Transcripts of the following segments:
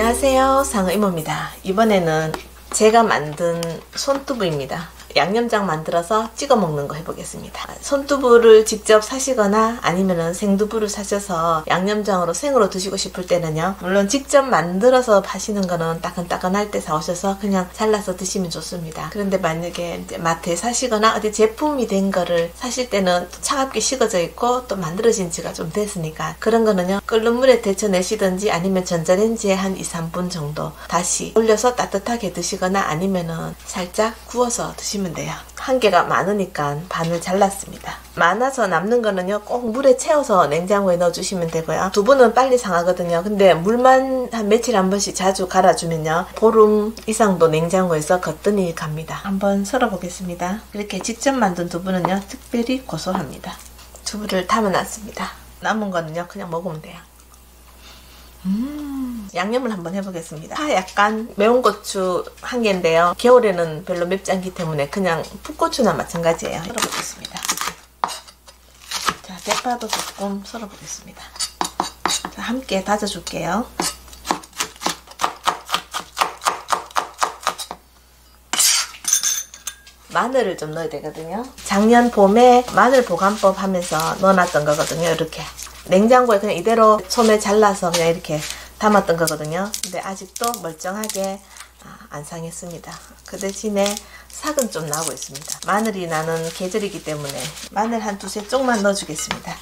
안녕하세요, 상어 이모입니다. 이번에는 제가 만든 손두부입니다. 양념장 만들어서 찍어 먹는 거 해보겠습니다. 손두부를 직접 사시거나 아니면은 생두부를 사셔서 양념장으로 생으로 드시고 싶을 때는요, 물론 직접 만들어서 파시는 거는 따끈따끈할 때 사오셔서 그냥 잘라서 드시면 좋습니다. 그런데 만약에 이제 마트에 사시거나 어디 제품이 된 거를 사실 때는 또 차갑게 식어져 있고 또 만들어진 지가 좀 됐으니까 그런 거는요, 끓는 물에 데쳐내시든지 아니면 전자레인지에 한 2-3분 정도 다시 올려서 따뜻하게 드시거나 아니면은 살짝 구워서 드시면 돼요. 한 개가 많으니까 반을 잘랐습니다. 많아서 남는 거는요, 꼭 물에 채워서 냉장고에 넣어주시면 되고요. 두부는 빨리 상하거든요. 근데 물만 한 며칠 한 번씩 자주 갈아주면요, 보름 이상도 냉장고에서 거뜬히 갑니다. 한번 썰어보겠습니다. 이렇게 직접 만든 두부는요, 특별히 고소합니다. 두부를 담아놨습니다. 남은 거는요, 그냥 먹으면 돼요. 양념을 한번 해보겠습니다. 약간 매운 고추 한 개인데요, 겨울에는 별로 맵지 않기 때문에 그냥 풋고추나 마찬가지예요. 썰어보겠습니다. 자, 대파도 조금 썰어보겠습니다. 자, 함께 다져줄게요. 마늘을 좀 넣어야 되거든요. 작년 봄에 마늘 보관법 하면서 넣어놨던 거거든요. 이렇게 냉장고에 그냥 이대로 소매 잘라서 그냥 이렇게 담았던 거거든요. 근데 아직도 멀쩡하게 안 상했습니다. 그 대신에 삭은 좀 나고 있습니다. 마늘이 나는 계절이기 때문에 마늘 한 2-3쪽만 넣어주겠습니다.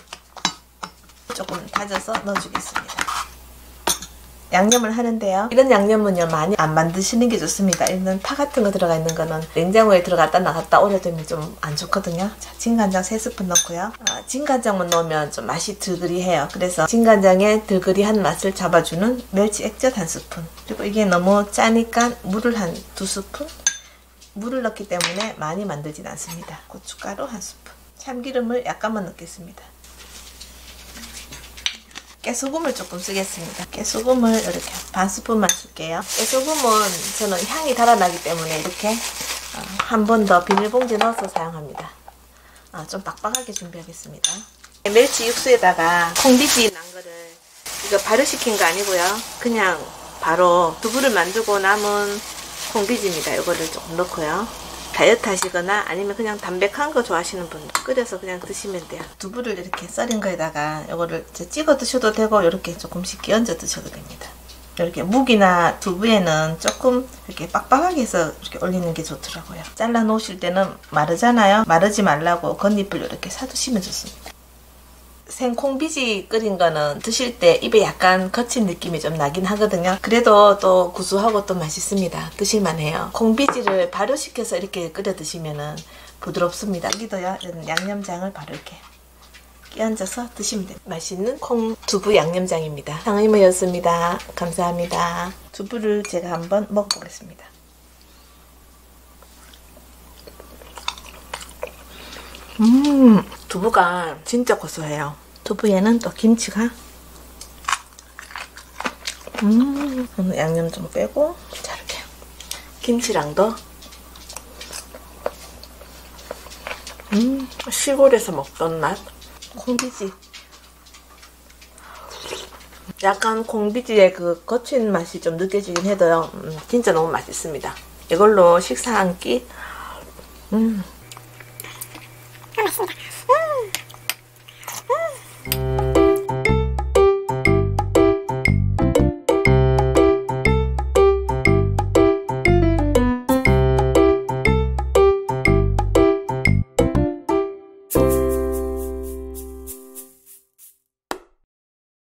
조금 다져서 넣어주겠습니다. 양념을 하는데요, 이런 양념은요, 많이 안 만드시는 게 좋습니다. 이런 파 같은 거 들어가 있는 거는 냉장고에 들어갔다 나갔다 오래되면 좀 안 좋거든요. 자, 진간장 3스푼 넣고요. 진간장만 넣으면 좀 맛이 들그리해요. 그래서 진간장의 들그리한 맛을 잡아주는 멸치 액젓 1스푼, 그리고 이게 너무 짜니까 물을 한 2스푼, 물을 넣기 때문에 많이 만들진 않습니다. 고춧가루 1스푼, 참기름을 약간만 넣겠습니다. 깨소금을 조금 쓰겠습니다. 깨소금을 이렇게 반 스푼만 쓸게요. 깨소금은 저는 향이 달아나기 때문에 이렇게 한 번 더 비닐봉지 넣어서 사용합니다. 좀 빡빡하게 준비하겠습니다. 멸치 육수에다가 콩비지 난 거를, 이거 발효시킨 거 아니고요, 그냥 바로 두부를 만들고 남은 콩비지입니다. 이거를 조금 넣고요. 다이어트 하시거나 아니면 그냥 담백한 거 좋아하시는 분들 끓여서 그냥 드시면 돼요. 두부를 이렇게 썰은 거에다가 이거를 찍어 드셔도 되고 이렇게 조금씩 끼얹어 드셔도 됩니다. 이렇게 묵이나 두부에는 조금 이렇게 빡빡하게 해서 이렇게 올리는 게 좋더라고요. 잘라 놓으실 때는 마르잖아요. 마르지 말라고 겉잎을 이렇게 사두시면 좋습니다. 생콩비지 끓인 거는 드실 때 입에 약간 거친 느낌이 좀 나긴 하거든요. 그래도 또 구수하고 또 맛있습니다. 드실만 해요. 콩비지를 발효시켜서 이렇게 끓여 드시면은 부드럽습니다. 여기도요, 양념장을 바로 이렇게 끼얹어서 드시면 됩니다. 맛있는 콩 두부 양념장입니다. 상어 이모였습니다. 감사합니다. 두부를 제가 한번 먹어보겠습니다. 두부가 진짜 고소해요. 두부에는 또 김치가 오늘 양념 좀 빼고, 자, 이렇게 김치랑도 시골에서 먹던 맛. 콩비지, 약간 콩비지의 그 거친 맛이 좀 느껴지긴 해도요, 진짜 너무 맛있습니다. 이걸로 식사 한 끼